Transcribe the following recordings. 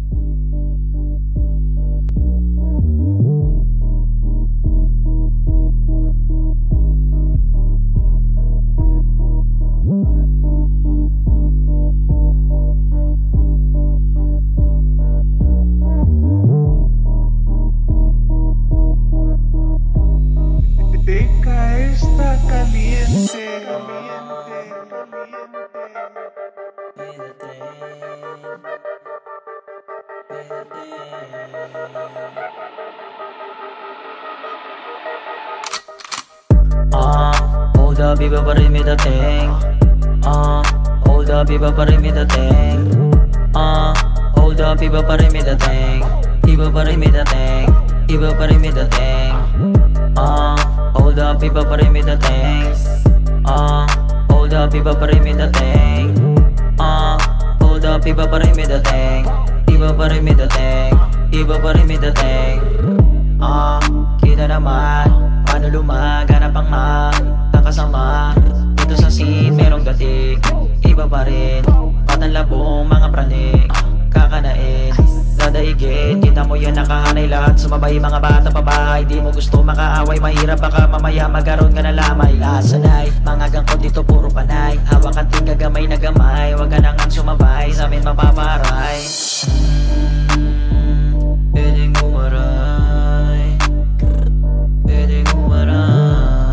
Está caliente. Hold up, iba pa rin may dating. Hold up, iba pa rin may dating. Hold up, iba pa rin may dating. Iba pa rin may dating. Iba pa rin may dating. Hold up, iba pa rin may dating. Hold up, iba pa rin may dating. Hold up, iba pa rin may dating. Iba pa rin may dating. Iba pa rin may dating. Kita naman paano lumaganap ang nakasama. Dito sa scene merong dating. Iba pa rin patanlabong mga praning. Kakanain, dadaigin. Kita mo yan nakahanay lahat. Sumabay mga bata pabahay. Di mo gusto makaaway. Mahirap baka mamaya magkaroon ka na lamay. Sanay, mga gangko dito puro panay. Hawakan ting gagamay na gamay. Huwag ka nang sumabay, sa amin mapaparay. Pwedeng umaray. Pwedeng umaray.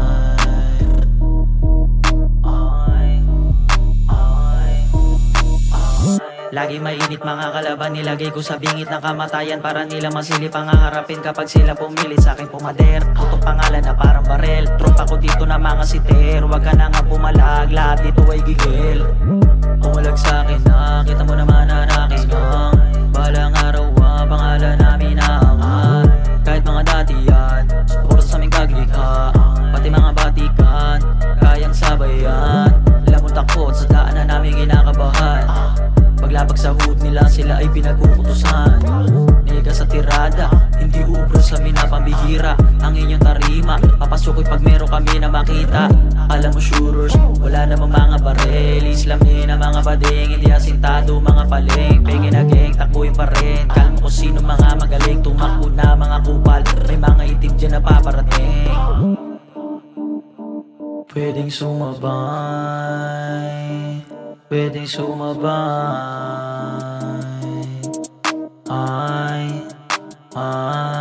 Lagi mainit mga kalaban, nilagay ko sa bingit ng kamatayan para nila masilip ang haharapin kapag sila pumilit sa akin pumader. Tutok pangalan na parang barel, tropa ko dito na mga siter. Huwag ka na nga pumalag, lahat dito ay gigil. Pumalag sa akin na, kita mo naman na nakinang. Balang araw pangalan namin naangat. Kahit mga dati yan, puro sa aming kaglikha. Pati mga batikan, kayang sabayan. Lamang takot sa daan na namin kinakabahan. Paglabag sa hood nila, sila ay pinag-uutusan. Nega sa tirada, hindi ubro sa minapambihira. Ang inyong tarima, papasukoy pag meron kami na makita. Alam mo shooters, wala namang mga barel. Islamin ang mga bading, hindi asintado mga paling. Peke na gang, takbuhin pa rin. Kalmo ko sino mga magaling, tumakbo na mga kupal. May mga itim dyan na paparating. Pwedeng sumabay, pwedeng sumabay. Ay